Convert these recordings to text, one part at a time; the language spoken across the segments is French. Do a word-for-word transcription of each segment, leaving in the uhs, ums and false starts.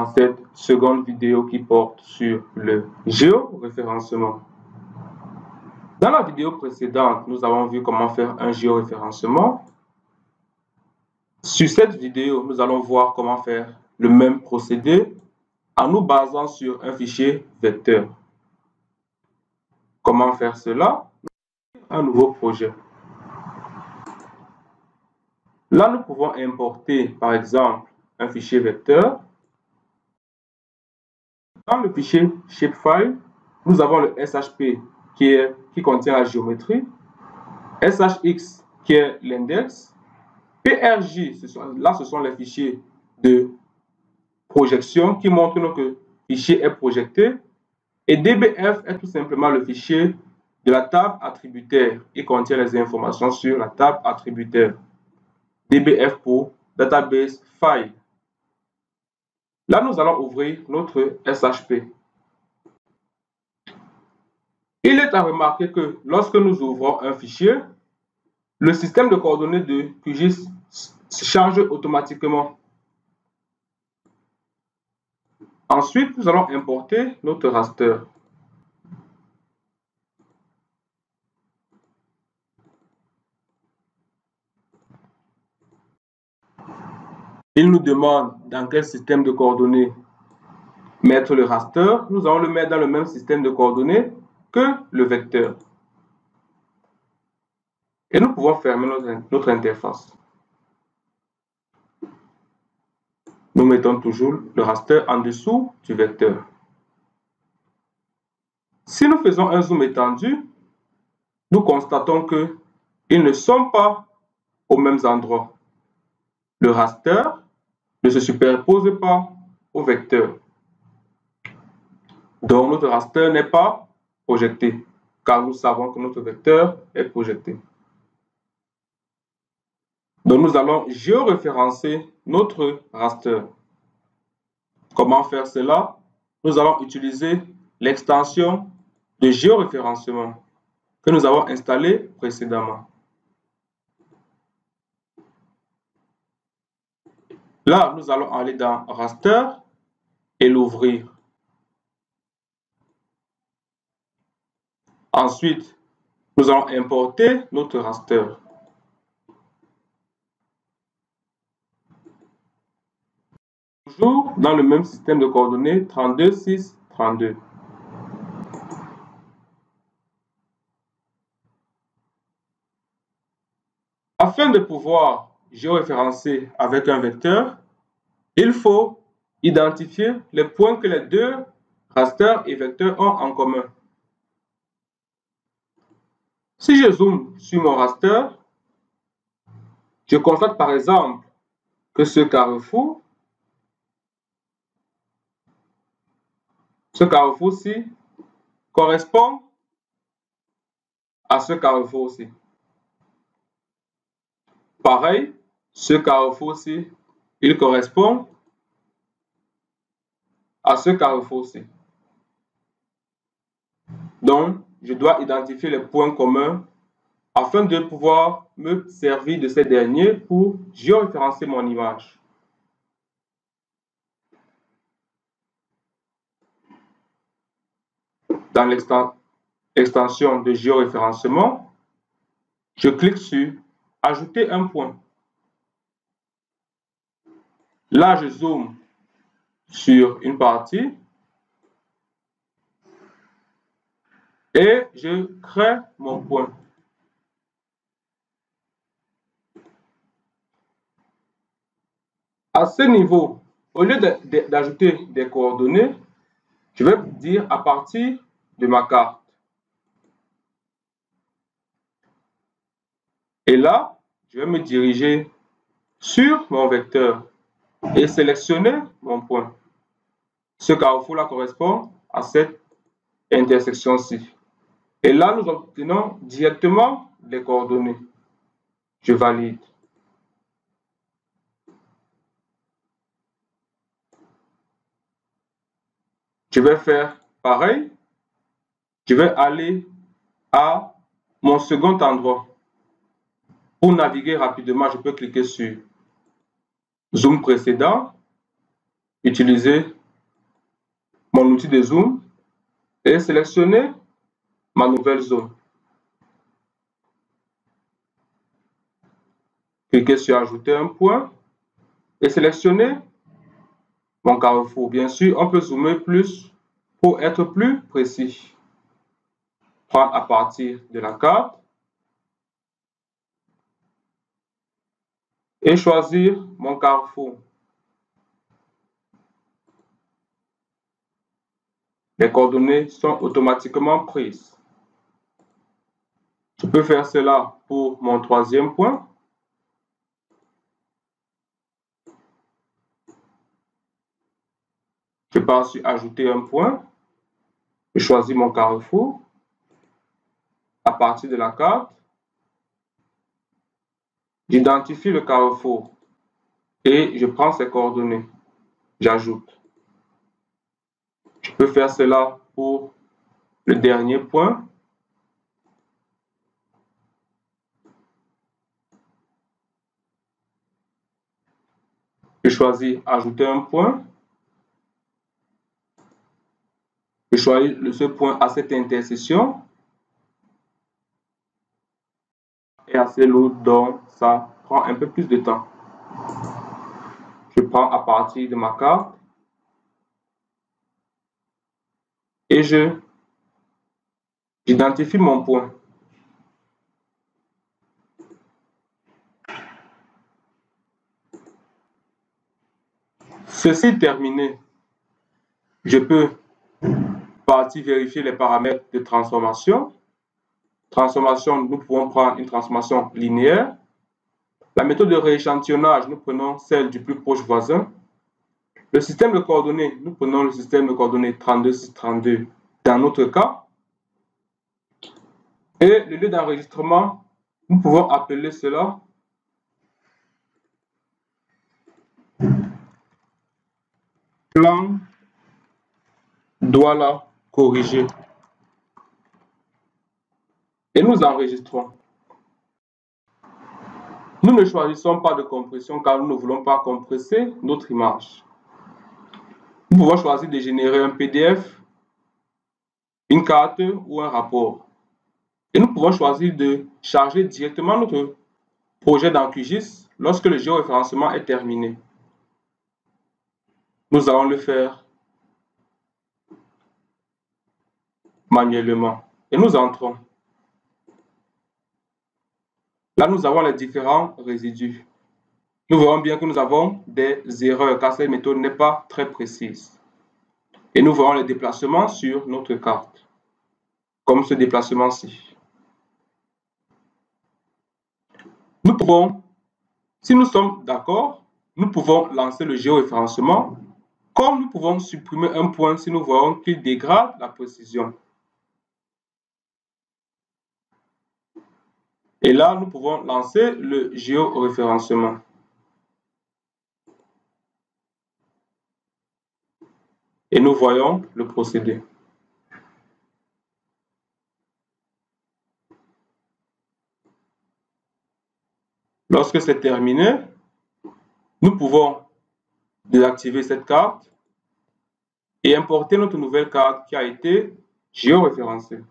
dans cette seconde vidéo qui porte sur le géoréférencement. Dans la vidéo précédente, nous avons vu comment faire un géoréférencement. Sur cette vidéo, nous allons voir comment faire le même procédé en nous basant sur un fichier vecteur. Comment faire cela? Un nouveau projet. Là, nous pouvons importer, par exemple, un fichier vecteur. Dans le fichier shapefile, nous avons le S H P qui, est, qui contient la géométrie, S H X qui est l'index, P R J, ce sont, là ce sont les fichiers de projection qui montrent que le fichier est projeté, et D B F est tout simplement le fichier de la table attributaire. Il contient les informations sur la table attributaire. D B F pour Database File. Là, nous allons ouvrir notre S H P. Il est à remarquer que lorsque nous ouvrons un fichier, le système de coordonnées de Q G I S se charge automatiquement. Ensuite, nous allons importer notre raster. Il nous demande dans quel système de coordonnées mettre le raster. Nous allons le mettre dans le même système de coordonnées que le vecteur. Et nous pouvons fermer notre, notre interface. Nous mettons toujours le raster en dessous du vecteur. Si nous faisons un zoom étendu, nous constatons qu'ils ne sont pas aux mêmes endroits. Le raster ne se superpose pas au vecteur. Donc notre raster n'est pas projeté, car nous savons que notre vecteur est projeté. Donc nous allons géoréférencer notre raster. Comment faire cela? Nous allons utiliser l'extension de géoréférencement que nous avons installée précédemment. Là, nous allons aller dans raster et l'ouvrir. Ensuite, nous allons importer notre raster. Toujours dans le même système de coordonnées trente-deux, six, trente-deux. Afin de pouvoir géoréférencer avec un vecteur, il faut identifier les points que les deux rasters et vecteurs ont en commun. Si je zoome sur mon raster, je constate par exemple que ce carrefour, ce carrefour-ci correspond à ce carrefour-ci. Pareil, ce carrefour-ci, il correspond à ce carrefour-ci. Donc, je dois identifier les points communs afin de pouvoir me servir de ces derniers pour géoréférencer mon image. Dans l'extension de géoréférencement, je clique sur Ajouter un point. Là, je zoome sur une partie et je crée mon point. À ce niveau, au lieu d'ajouter des coordonnées, je vais dire à partir de ma carte. Et là, je vais me diriger sur mon vecteur et sélectionner mon point. Ce carrefour-là correspond à cette intersection-ci. Et là, nous obtenons directement les coordonnées. Je valide. Je vais faire pareil. Je vais aller à mon second endroit. Pour naviguer rapidement, je peux cliquer sur Zoom précédent, utiliser mon outil de zoom et sélectionner ma nouvelle zone. Cliquez sur ajouter un point et sélectionner mon carrefour. Bien sûr, on peut zoomer plus pour être plus précis. Prendre à partir de la carte et choisir mon carrefour. Les coordonnées sont automatiquement prises. Je peux faire cela pour mon troisième point. Je pars sur ajouter un point. Je choisis mon carrefour. À partir de la carte, j'identifie le carrefour et je prends ses coordonnées. J'ajoute. Je peux faire cela pour le dernier point. Je choisis ajouter un point. Je choisis ce point à cette intersection. Et assez lourd, donc ça prend un peu plus de temps. Je prends à partir de ma carte et je j'identifie mon point. Ceci terminé, je peux partir vérifier les paramètres de transformation. Transformation, nous pouvons prendre une transformation linéaire. La méthode de rééchantillonnage, nous prenons celle du plus proche voisin. Le système de coordonnées, nous prenons le système de coordonnées trente-deux six trente-deux dans notre cas. Et le lieu d'enregistrement, nous pouvons appeler cela plan Douala corrigé. Et nous enregistrons. Nous ne choisissons pas de compression car nous ne voulons pas compresser notre image. Nous pouvons choisir de générer un P D F, une carte ou un rapport. Et nous pouvons choisir de charger directement notre projet dans QGIS lorsque le géoréférencement est terminé. Nous allons le faire manuellement. Et nous entrons. Là, nous avons les différents résidus. Nous verrons bien que nous avons des erreurs car cette méthode n'est pas très précise. Et nous verrons les déplacements sur notre carte, comme ce déplacement-ci. Nous pouvons, si nous sommes d'accord, nous pouvons lancer le géoréférencement, comme nous pouvons supprimer un point si nous voyons qu'il dégrade la précision. Et là, nous pouvons lancer le géoréférencement. Et nous voyons le procédé. Lorsque c'est terminé, nous pouvons désactiver cette carte et importer notre nouvelle carte qui a été géoréférencée.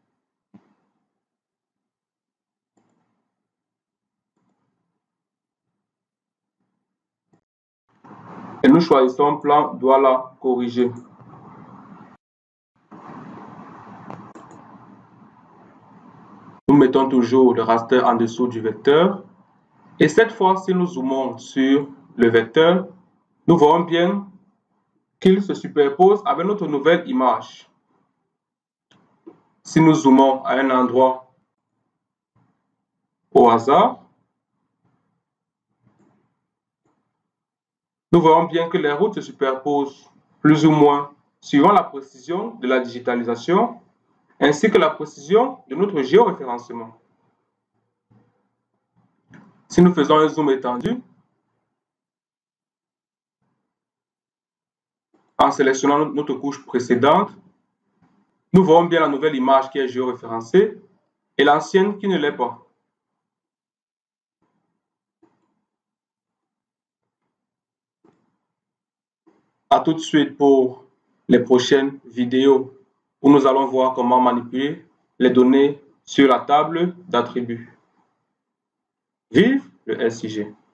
Et nous choisissons plan Douala corrigé. Nous mettons toujours le raster en dessous du vecteur. Et cette fois, si nous zoomons sur le vecteur, nous voyons bien qu'il se superpose avec notre nouvelle image. Si nous zoomons à un endroit au hasard, nous voyons bien que les routes se superposent plus ou moins suivant la précision de la digitalisation ainsi que la précision de notre géoréférencement. Si nous faisons un zoom étendu, en sélectionnant notre couche précédente, nous voyons bien la nouvelle image qui est géoréférencée et l'ancienne qui ne l'est pas. À tout de suite pour les prochaines vidéos où nous allons voir comment manipuler les données sur la table d'attributs. Vive le S I G!